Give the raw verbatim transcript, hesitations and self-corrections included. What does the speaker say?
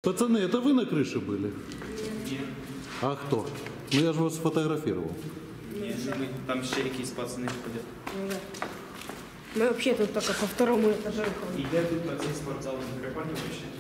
Пацаны, это вы на крыше были? Ні. А кто? Ну я же вас сфотографировал. Ні, ми- там ще якісь пацани ходять. Ну, да. Мы вообще тут только по второму этажу. І де тут на цей спортзал? На Грипанівці?